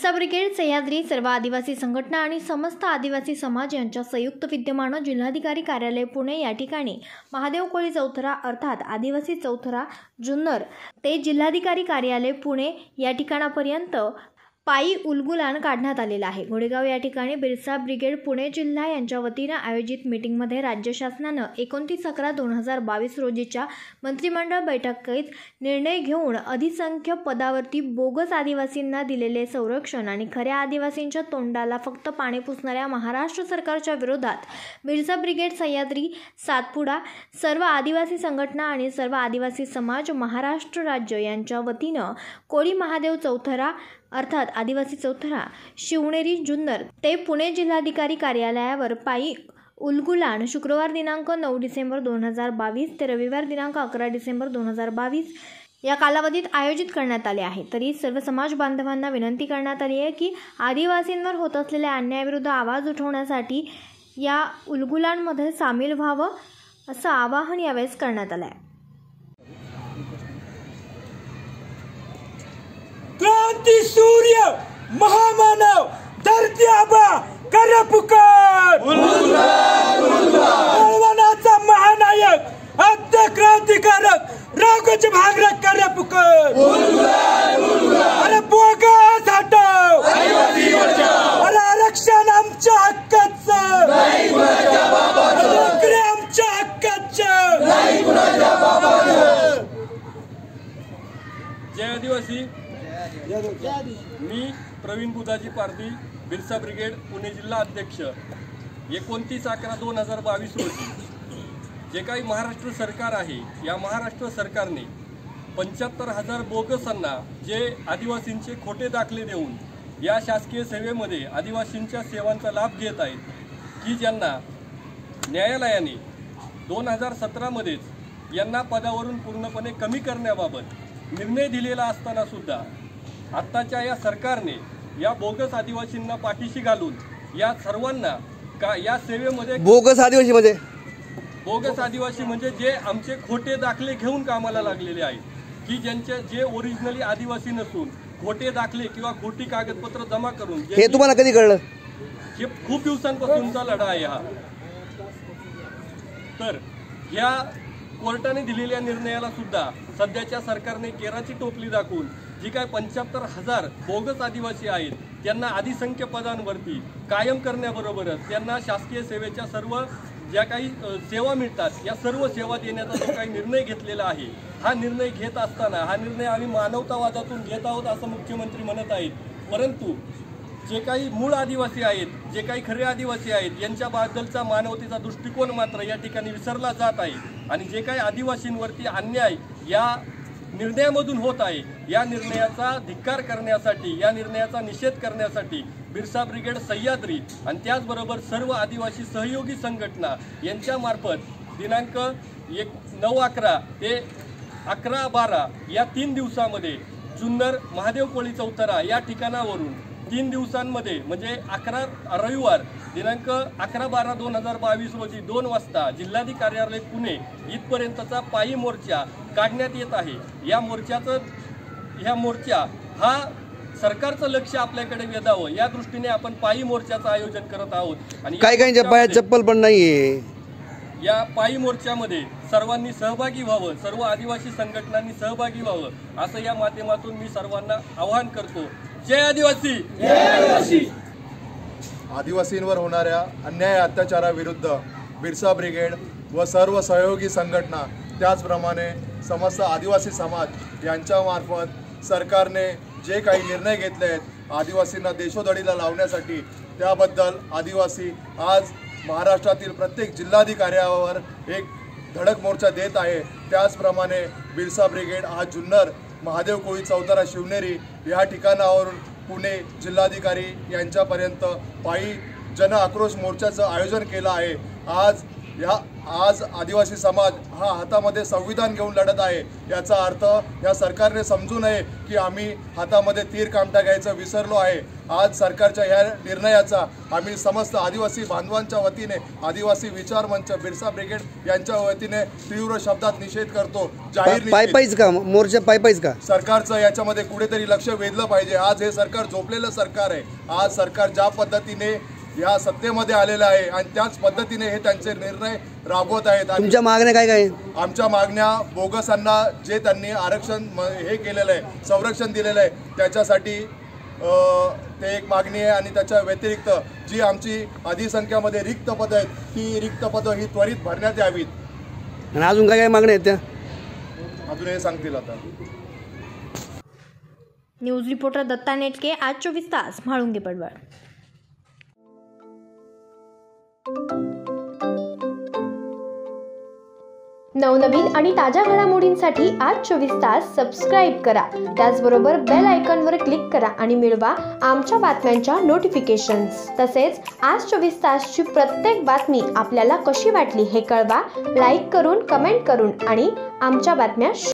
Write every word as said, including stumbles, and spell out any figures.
Birsa brigade, Sahyadri, सर्व आदिवासी संघटना आणि समस्त आदिवासी समाज यांच्या संयुक्त विद्यमानं जिल्हाधिकारी कार्यालय पुणे या ठिकाणी महादेव कोळी चौथरा अर्थात आदिवासी चौथरा जुन्नर ते जिल्हाधिकारी कार्यालय पुणे या ठिकाणापर्यंत पायी उलगुलान काढण्यात आलेला आहे। घोडेगाव या ठिकाणी बिरसा ब्रिगेड पुणे जिल्हा यांच्या वतीने आयोजित मीटिंगमध्ये राज्य शासनाने एकोणतीस अकरा दोन हजार बावीस रोजीच्या मंत्रिमंडळ बैठकीत निर्णय घेऊन अधिसंख्य पदावरती बोगस आदिवासींना दिलेले संरक्षण आणि खऱ्या आदिवासींच्या तोंडाला फक्त पाणी पुसणाऱ्या महाराष्ट्र सरकारच्या विरोधात बिरसा ब्रिगेड, सह्याद्री, सातपुडा, सर्व आदिवासी संघटना आणि सर्व आदिवासी समाज महाराष्ट्र राज्य यांच्या वतीने कोळी महादेव चौथरा अर्थात आदिवासी चौथरा शिवनेरी जुन्नर ते पुणे जिल्हाधिकारी कार्यालयावर पायी उलगुलान शुक्रवार दिनांक नऊ डिसेंबर दोन हजार बावीस ते रविवार दिनांक अकरा डिसेंबर दोन हजार बावीस या कालावधीत आयोजित करण्यात आले आहे। तरी सर्व समाज बांधवांना विनंती करण्यात आली आहे की आदिवासींवर होत असलेल्या अन्यायाविरुद्ध आवाज उठवण्यासाठी या उलगुलानमध्ये सामील व्हावं असं आवाहन यावेळेस करण्यात आलं आहे। क्रांति सूर्य महामानव धरती आबा करे पुकार, बळवंताचा महानायक आद्य क्रांतिकारक राघोजी भांगरे करे पुकार। अरे बोगस हटव, अरे आरक्षण आमच्या हक्काचं, नोकरी आमच्या हक्काचं। जय आदिवासी। मी प्रवीण बुधाजी पारधी, बिरसा ब्रिगेड पुणे जिल्हा अध्यक्ष। एकोणतीस अकरा दोन हजार बावीस रोजी जे काही महाराष्ट्र सरकार आहे, या महाराष्ट्र सरकारने पंच्याहत्तर हजार बोगसांना जे आदिवासींचे खोटे दाखले देऊन या शासकीय सेवेमध्ये आदिवासींच्या सेवांचा लाभ घेत आहेत, की ज्यांना न्यायालयाने दोन हजार सतरामध्येच यांना पदावरून पूर्णपणे कमी करण्याबाबत निर्णय दिलेला असताना सुद्धा आत्ताच्या या सरकारने या बोगस आदिवासींना पाठीशी घालून या सर्वांना का या सेवेमध्ये बोगस आदिवासी म्हणजे बोगस आदिवासी म्हणजे जे आमचे खोटे दाखले घेऊन कामाला लागलेले आहेत, की ज्यांचे जे ओरिजिनली आदिवासी नसून खोटे दाखले किंवा खोटी कागदपत्र जमा करून। हे तुम्हाला कधी कळलं? हे खूप दिवसांपासूनचा लढा आहे हा। तर या कोर्टाने दिलेल्या निर्णयाला सुद्धा सध्याच्या सरकारने केराची टोपली दाखवून जी काय पंच्याहत्तर हजार बोगस आदिवासी आहेत त्यांना अधिसंख्य पदांवरती कायम करण्याबरोबरच त्यांना शासकीय सेवेच्या सर्व ज्या काही सेवा मिळतात या सर्व सेवा देण्याचा जो काही निर्णय घेतलेला आहे, हा निर्णय घेत असताना हा निर्णय आम्ही मानवतावादातून घेत आहोत असं मुख्यमंत्री म्हणत आहेत। परंतु जे काही मूळ आदिवासी आहेत, जे काही खरे आदिवासी आहेत, यांच्याबद्दलचा मानवतेचा दृष्टिकोन मात्र या ठिकाणी विसरला जात आहे आणि जे काही आदिवासींवरती अन्याय या निर्णयामधून होत आहे, या निर्णयाचा धिक्कार करण्यासाठी, या निर्णयाचा निषेध करण्यासाठी बिरसा ब्रिगेड, सह्याद्री आणि त्याचबरोबर सर्व आदिवासी सहयोगी संघटना यांच्यामार्फत दिनांक एक नऊ अकरा ते अकरा बारा या तीन दिवसामध्ये जुन्नर महादेव कोळी चौथरा या ठिकाणावरून तीन दिवसांमध्ये म्हणजे अकरा रविवार दिनांक अकरा बारा दोन हजार बावीस रोजी दोन वाजता जिल्हाधिकारी कार्यालय पुणे इथपर्यंतचा पायी मोर्चा काढण्यात येत आहे। या मोर्चाचं ह्या मोर्चा हा सरकारचं लक्ष आपल्याकडे वेधावं या दृष्टीने आपण पायी मोर्चाचं आयोजन करत आहोत। आणि काही काहींच्या पायात चप्पल पण नाहीये। या पायी मोर्चामध्ये सर्वांनी सहभागी व्हावं, सर्व आदिवासी संघटनांनी सहभागी व्हावं असं या माध्यमातून मी सर्वांना आवाहन करतो। जय आदिवासी। जय आदिवासी। आदिवासींवर होणाऱ्या अन्याय अत्याचाराविरुद्ध बिरसा ब्रिगेड व सर्व सहयोगी संघटना त्याचप्रमाणे समस्त आदिवासी समाज यांच्यामार्फत सरकारने जे काही निर्णय घेतले आहेत आदिवासींना देशोधडीला लावण्यासाठी, त्याबद्दल आदिवासी आज महाराष्ट्रातील प्रत्येक जिल्हाधिकाऱ्यावर एक धडक मोर्चा देत आहे। त्याचप्रमाणे बिरसा ब्रिगेड आज जुन्नर महादेव कोळी चौथरा शिवनेरी या ठिकाणावरून पुणे जिल्हाधिकारी यांच्यापर्यंत पायी जन आक्रोश मोर्चाचं आयोजन केलं आहे। आज या आज आदिवासी समाज हा हातामध्ये संविधान घेऊन लढत आहे। याचा अर्थ या सरकारने समजू नये की आम्ही हातामध्ये तीर कामटा घ्यायचं विसरलो आहे। आज सरकारच्या ह्या निर्णयाचा आम्ही समस्त आदिवासी बांधवांच्या वतीने, आदिवासी विचार मंच, बिरसा ब्रिगेड यांच्या वतीने तीव्र शब्दात निषेध करतो। जाहीर पाय पायच का मोर्चा पाय पायच का? सरकारचं याच्यामध्ये कुठेतरी लक्ष वेधलं पाहिजे। आज हे सरकार झोपलेलं सरकार आहे। आज सरकार ज्या पद्धतीने या सत्तेमध्ये आलेलं आहे आणि त्याच पद्धतीने हे त्यांचे निर्णय राबवत आहेत। तुमच्या मागण्या काय काय? आमच्या मागण्या बोगसांना जे त्यांनी आरक्षण हे केलेलं आहे, संरक्षण दिलेलं आहे, त्याच्यासाठी ते एक मागणी आहे। आणि त्याच्या व्यतिरिक्त जी आमची अधिसंख्यामध्ये रिक्त पदं आहेत ती रिक्त पदं ही त्वरित भरण्यात यावीत। आणि अजून काय काय मागण्या आहेत त्या? अजून हे सांगतील आता। न्यूज रिपोर्टर दत्ता नेटके, आज चोवीस तास, म्हाळुंगे पडवळ। नवनवीन आणि ताज्या घडामोडींसाठी आज चोवीस तास सबस्क्राईब करा। त्याचबरोबर बेल आयकॉनवर क्लिक करा आणि मिळवा आमच्या बातम्यांच्या नोटिफिकेशन्स। तसेच आज चोवीस तासची प्रत्येक बातमी आपल्याला कशी वाटली हे कळवा, लाईक करून, कमेंट करून आणि आमच्या बातम्या